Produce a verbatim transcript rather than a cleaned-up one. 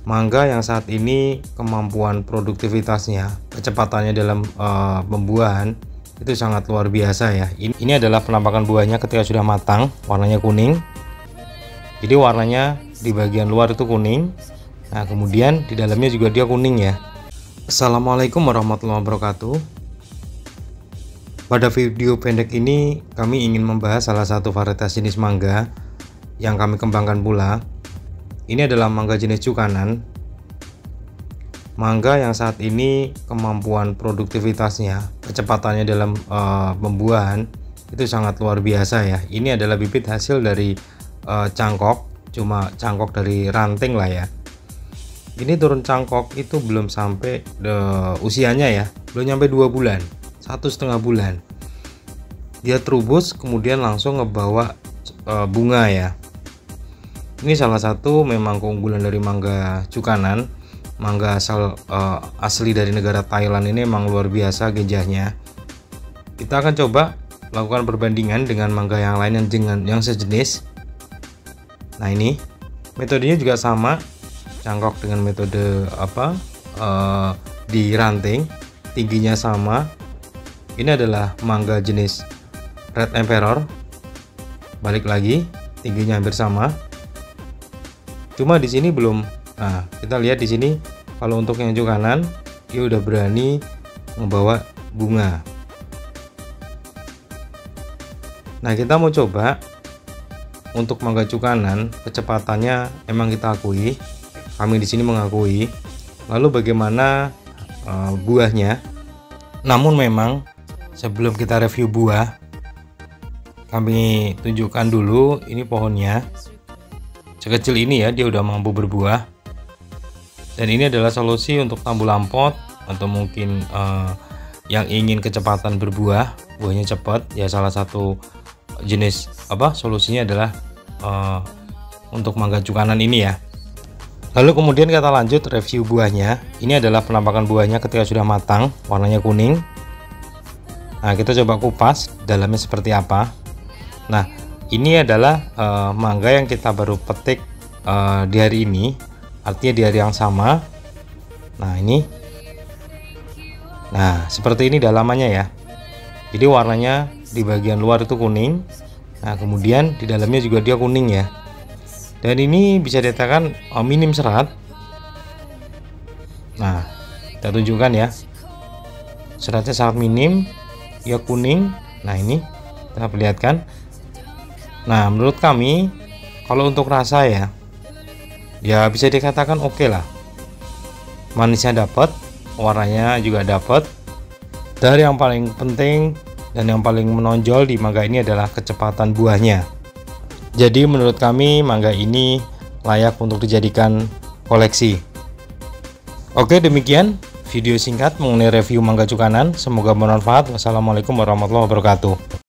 Mangga yang saat ini kemampuan produktivitasnya, kecepatannya dalam uh, pembuahan itu sangat luar biasa ya. Ini, ini adalah penampakan buahnya ketika sudah matang, warnanya kuning. Jadi warnanya di bagian luar itu kuning. Nah, kemudian di dalamnya juga dia kuning ya. Assalamualaikum warahmatullahi wabarakatuh. Pada video pendek ini kami ingin membahas salah satu varietas jenis mangga yang kami kembangkan pula. Ini adalah mangga jenis cukanan. Mangga yang saat ini kemampuan produktivitasnya, kecepatannya dalam uh, pembuahan itu sangat luar biasa ya. Ini adalah bibit hasil dari uh, cangkok, cuma cangkok dari ranting lah ya. Ini turun cangkok itu belum sampai uh, usianya ya, belum sampai dua bulan, satu setengah bulan. Dia terubus kemudian langsung ngebawa uh, bunga ya. Ini salah satu memang keunggulan dari mangga cukanan. Mangga asal uh, asli dari negara Thailand ini memang luar biasa gejahnya. Kita akan coba lakukan perbandingan dengan mangga yang lain yang dengan yang sejenis. Nah, ini metodenya juga sama, cangkok dengan metode apa uh, di ranting, tingginya sama. Ini adalah mangga jenis Red Emperor. Balik lagi, tingginya hampir sama. Cuma di sini belum. Nah, kita lihat di sini kalau untuk yang cukanan dia udah berani membawa bunga. Nah, kita mau coba untuk mangga cukanan, kecepatannya emang kita akui, kami di sini mengakui. Lalu bagaimana uh, buahnya? Namun memang sebelum kita review buah, kami tunjukkan dulu ini pohonnya. Sekecil ini ya, dia udah mampu berbuah. Dan ini adalah solusi untuk tambu lampot atau mungkin uh, yang ingin kecepatan berbuah, buahnya cepat ya. Salah satu jenis apa solusinya adalah uh, untuk mangga cukanan ini ya. Lalu kemudian kita lanjut review buahnya. Ini adalah penampakan buahnya ketika sudah matang, warnanya kuning. Nah, kita coba kupas dalamnya seperti apa. Nah, ini adalah uh, mangga yang kita baru petik uh, di hari ini, artinya di hari yang sama. Nah, ini, nah seperti ini dalamannya ya. Jadi warnanya di bagian luar itu kuning. Nah, kemudian di dalamnya juga dia kuning ya. Dan ini bisa dikatakan uh, minim serat. Nah, kita tunjukkan ya, seratnya sangat minim, ya kuning. Nah, ini kita perlihatkan. Nah, menurut kami kalau untuk rasa ya, ya bisa dikatakan oke okay lah. Manisnya dapat, warnanya juga dapat. Dan yang paling penting dan yang paling menonjol di mangga ini adalah kecepatan buahnya. Jadi menurut kami mangga ini layak untuk dijadikan koleksi. Oke, demikian video singkat mengenai review mangga cukanan. Semoga bermanfaat. Wassalamualaikum warahmatullahi wabarakatuh.